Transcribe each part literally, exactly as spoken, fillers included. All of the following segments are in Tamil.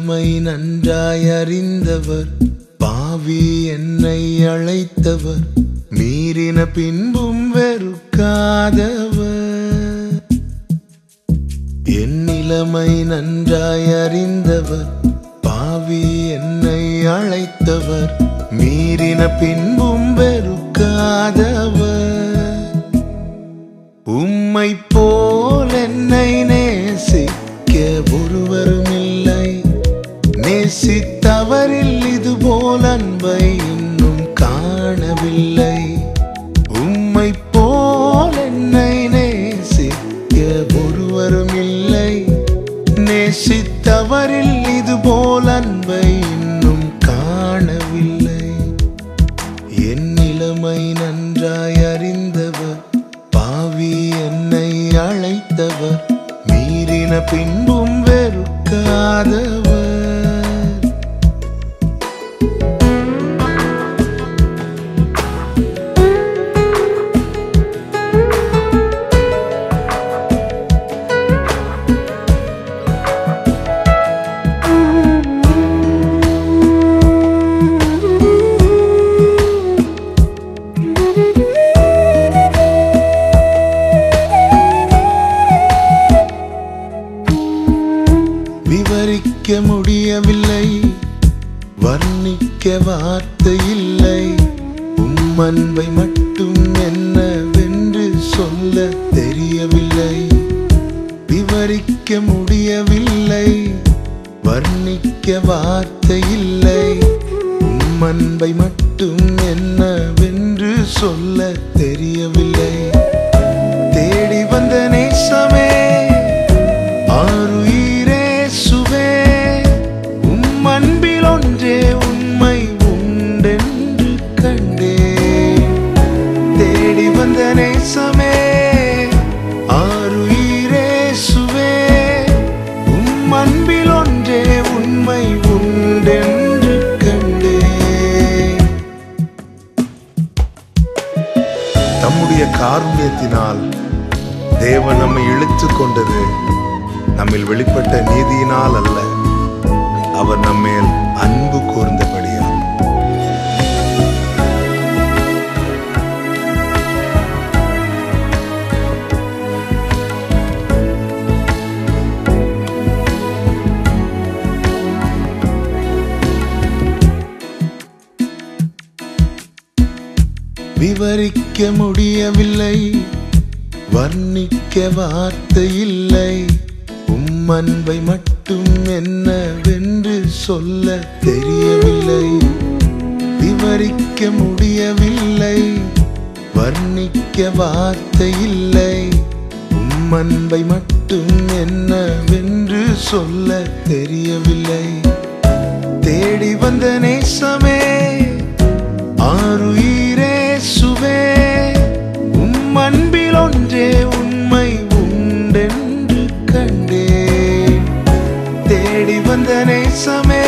நிலைமை நன்றாய் அறிந்தவர், பாவி என்னை அழைத்தவர், மீறின பின்பும் வெறுக்காதவர். என் நிலைமை நன்றாய் அறிந்தவர், பாவி என்னை அழைத்தவர், மீறின பின்பும் வெறுக்காதவர். உம்மை போல் என்னை நேசிக்க ஒருவரும் இல்லை, நேசித்தவரில் இதுபோல் அன்பை இன்னும் காணவில்லை. உம்மை போல் என்னை நேசிக்க ஒருவரும் இல்லை, நேசித்தவரில் இதுபோல் அன்பை இன்னும் காணவில்லை. என் நிலைமை நன்றாய் அறிந்தவர், பாவி என்னை அழைத்தவர், மீறின பின்பும் வெறுக்காதவர். விவரிக்க முடியவில்லை, வர்ணிக்க வார்த்தை இல்லை, உம் அன்பை மட்டும் என்னவென்று சொல்ல தெரியவில்லை. விவரிக்க முடியவில்லை, வர்ணிக்க வார்த்தை இல்லை, உம் அன்பை மட்டும் என்னவென்று சொல்ல தெரியவில்லை. தேடி வந்த நேசமே, அன்பில் ஒன்றே உண்மை உண்டென்று கண்டேன். தேடி வந்த நேசமே, ஆருயிரேசுவே, உம் அன்பில் ஒன்றே உண்மை உண்டென்று கண்டேன். தம்முடைய காருண்யத்தினால் தேவன் நம்மை இழுத்துக் கொண்டது நம்மில் வெளிப்பட்ட நீதியினால் அல்ல, அவர் நம்மேல் அன்பு கூர்ந்தபடியால். விவரிக்க முடியவில்லை, வர்ணிக்க வார்த்தை இல்லை, உம் அன்பை மட்டும் என்னவென்று சொல்ல தெரியவில்லை. விவரிக்க முடியவில்லை, வர்ணிக்க வார்த்தை இல்லை, உம் அன்பை மட்டும் என்னவென்று சொல்ல தெரியவில்லை. தேடி வந்த நேசமே, ஆருயிரேசுவே, உம் அன்பில் ஒன்றே உண்மை உண்டென்று கண்டேன். தேடி வந்த நேசமே,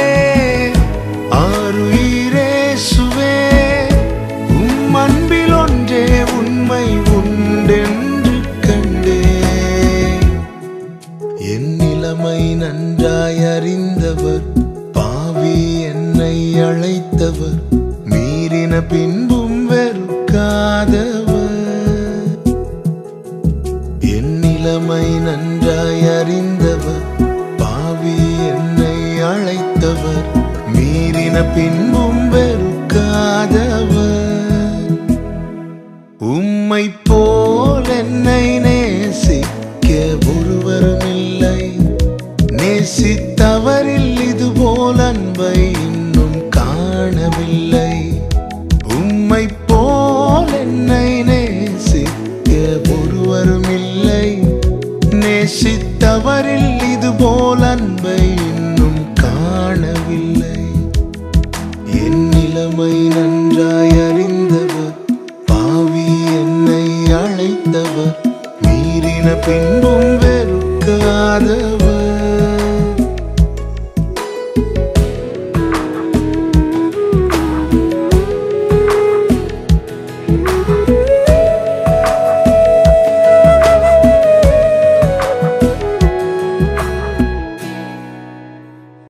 ஆருயிரேசுவே, உம் அன்பில் ஒன்றே உண்மை உண்டென்று கண்டேன். என் நிலைமை நன்றாய் அறிந்தவர், பாவி என்னை அழைத்தவர், மீறின பின்பும் வெறுக்காதவர். என் நிலைமை நன்றாய் அறிந்தவர், பாவி என்னை அழைத்தவர், மீறின பின்பும் வெறுக்காதவர். உம்மை போல் என்னை நேசிக்க ஒருவரும் இல்லை, நேசித்தவரில் இதுபோல் அன்பை இன்னும் காணவில்லை. உம்மை போல் என்னை நேசிக்க ஒருவரும் இல்லை, நேசித்தவரில் இதுபோல் அன்பை இன்னும் காணவில்லை. என் நிலைமை நன்றாய் அறிந்தவர், பாவி என்னை அழைத்தவர், மீறின பின்பும் வெறுக்காதவர். Thank you.